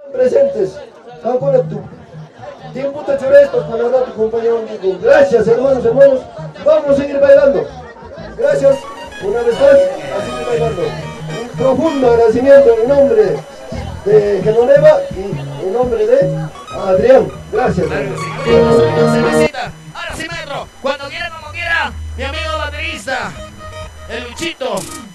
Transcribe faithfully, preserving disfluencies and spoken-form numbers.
Presentes, tu tiempo te chorestos para hablar tu compañero amigo. Gracias, hermanos, hermanos. Vamos a seguir bailando. Gracias, una vez más, a seguir bailando. Un profundo agradecimiento en nombre de Genoveva y en nombre de Adrián. Gracias. Ahora sí, maestro, cuando quiera, como quiera, mi amigo baterista, el Luchito.